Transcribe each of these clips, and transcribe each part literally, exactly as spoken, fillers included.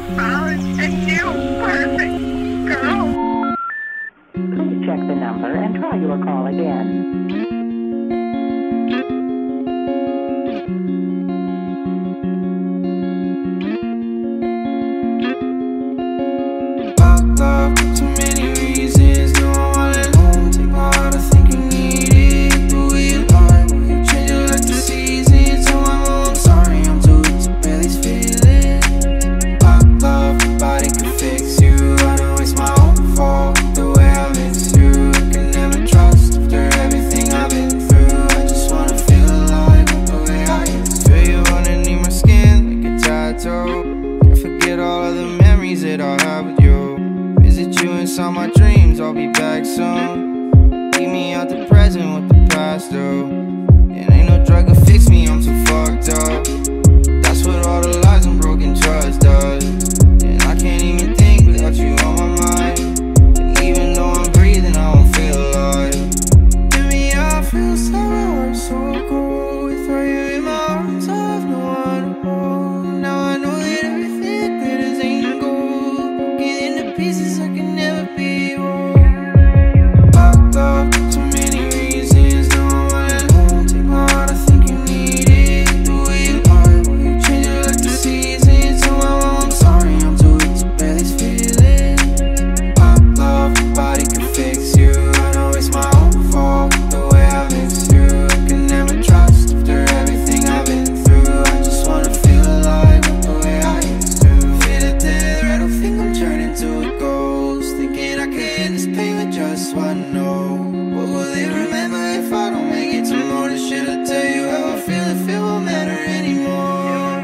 found a new perfect girl. Please check the number and try your call again. Love, too many reasons. No, I'm all alone. Take my heart, I think you need it. The way you are, when you change it like the seasons. So I'm, oh, I'm sorry, I'm too weak to bear these feelings. Pop love, nobody can fix you. I know it's my own fault, the way I miss you. I can never trust after everything I've been through. I just wanna feel alive the way I used to. Feel you underneath my skin like a tattoo. Can't forget all of the memories that I have with you. You inside my dreams, I'll be back soon. Leave me out the present with the past, though. And ain't no drug to fix me, I'm too fucked up. That's what all the lies and broken trust does. And I can't even think without you on my mind. And even though I'm breathing, I won't feel alive. Give me I feel so hard, so cold. Without you in my arms, I have no one to hold. Now I know that everything that glitters ain't gold. Broken into pieces, I can never be whole. Fuck love, too many reasons. No, I'm all alone. Take my heart, I think you need it. The way you are, when you change it like the seasons. So I'm, oh, I'm sorry, I'm too weak to bear these feelings. Pop love, nobody can fix you. I know it's my own fault, the way I miss you. I can never trust after everything I've been through. I just wanna feel alive the way I used to. Feel it there, I don't think I'm turning to a ghost. Thinking I can end this pain with just one no. What will they remember if I don't make it tomorrow? Should I tell you how I feel if it won't matter anymore?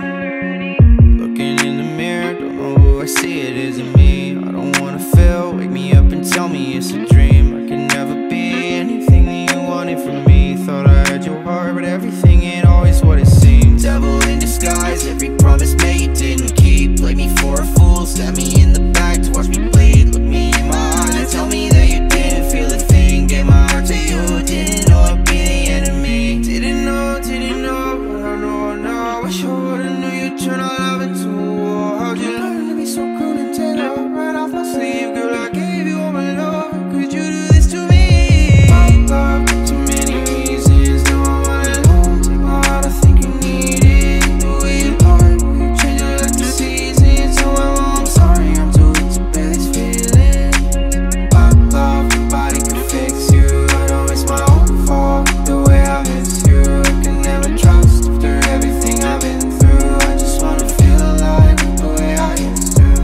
Looking in the mirror, don't know who I see, it isn't me. I don't wanna fail, wake me up and tell me it's a dream. I can never be anything that you wanted from me. Thought I had your heart, but everything ain't always what it seems. Devil in disguise, every promise made you didn't keep. Played me for a fool, stabbed me in the back to watch me bleed. Look me in my eyes and tell me that you didn't feel a thing. Gave my heart to you, didn't know I'd be the enemy. Didn't know, didn't know, but I know now. Wish I would've knew you'd turn our love into a war. How'd you learn to be so cruel and tender? Right off my sleeve, girl, I gave you all my love. Could you do this to me? Fuck love, too many reasons. No, I'm all alone. Take my heart, I think you need it. The way you are, when you change it like the seasons. So I'm, oh, I'm sorry, I'm too weak to bear these feelings. Fuck love, nobody can fix you. I know it's my own fault, the way I miss you. I can never trust after everything I've been through. I just wanna feel alive the way I used to.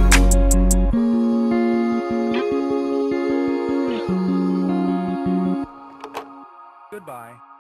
Goodbye.